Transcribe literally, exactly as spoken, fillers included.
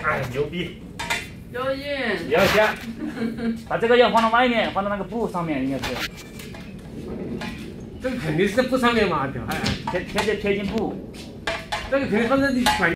哎，牛逼！ 有劲！ 摇一下，把这个要放到外面，放到那个布上面，应该是。 这个肯定是在布上面嘛，对吧？ 贴贴贴贴进布。 这个肯定放在你管。